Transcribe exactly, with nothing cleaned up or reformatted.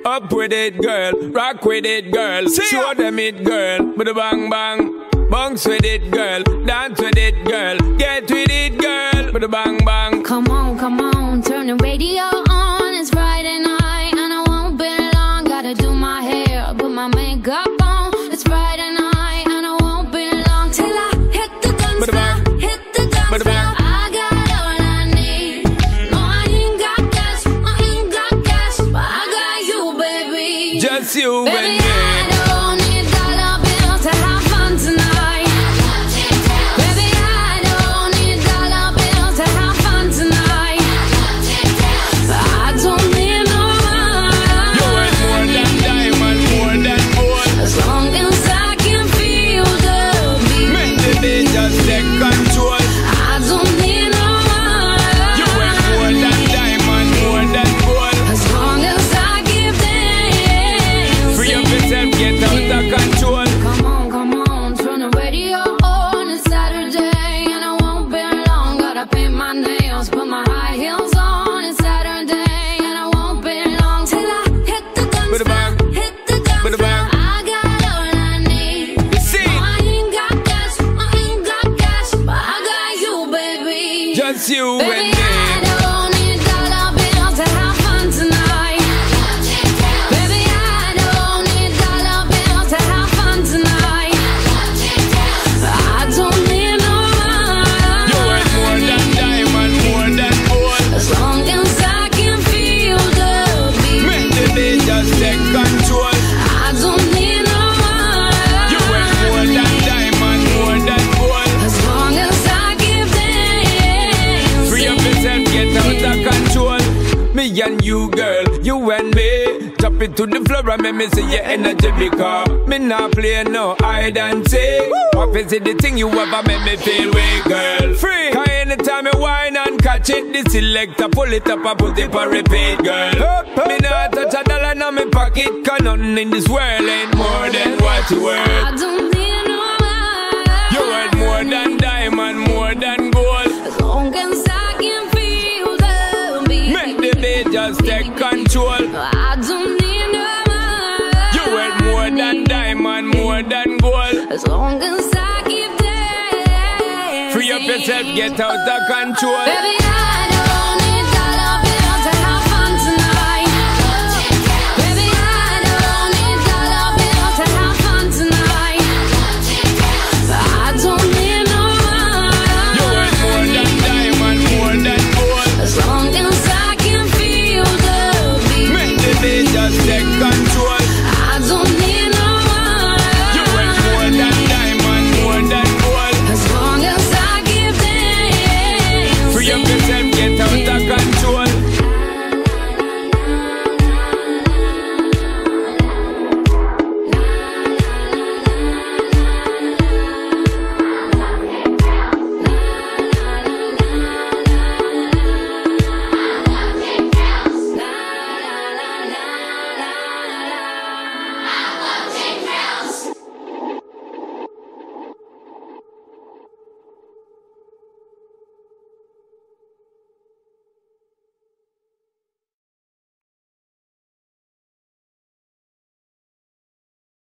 Up with it, girl. Rock with it, girl. See Show ya. them it, girl. With a bang bang. Bounce with it, girl. Dance with it, girl. Get with it, girl. With a bang bang. Come on, come on. Turn the radio on. It's Friday night and I won't be long. Gotta do my hair, put my makeup on. It's Friday night and I won't be long till I hit the dance floor. Hit the dance floor. I got all I need. No, I ain't got cash. I ain't got cash, but I got you, baby. Just you baby, and me. I don't need dollar bills to have fun tonight. Baby, I don't need dollar bills to have fun tonight. But I don't need no money. You ain't more than diamond, more than gold. As long as I can feel the beat. Make the beat just take control. I don't need no money. You ain't more than diamond, more than gold. As long as I give them. Free up yourself, get out of control. Come on, come on, turn the radio on. It's Saturday and I won't be long. Gotta paint my nails, put my high heels on. It's Saturday and I won't be long till I hit the dance With a bang. floor. Hit the dance With a floor. bang. I got all I need. You see? No, I ain't got cash, I ain't got cash, but I got you, baby. Just you Baby, and me. I don't need dollar bills to have fun tonight. Baby, I don't need dollar bills to have fun tonight. I don't need no You money. ain't more than diamond, more than gold. As long as I can feel the Make beat. the beat just take control. I don't need no You ain't more money. than diamond, more than gold. As long as I give them. Free up yourself, get out of control. Me and you, girl, you and me. Drop it to the floor and make me see your energy because me not play no hide and seek. What is it the thing you ever make me feel weak, girl? Free. Cause anytime you whine and catch it, the selector pull it up and put it for repeat, girl. Me not touch a dollar in my pocket, cause nothing in this world ain't more than what you worth. I don't need no money. You worth more than diamond, more than gold. As long as I can feel the beat. Make the beat just take control. I don't need no money. You worth more than diamond, more than gold. As long as I keep dancing. Free up yourself, get out of control. Baby, I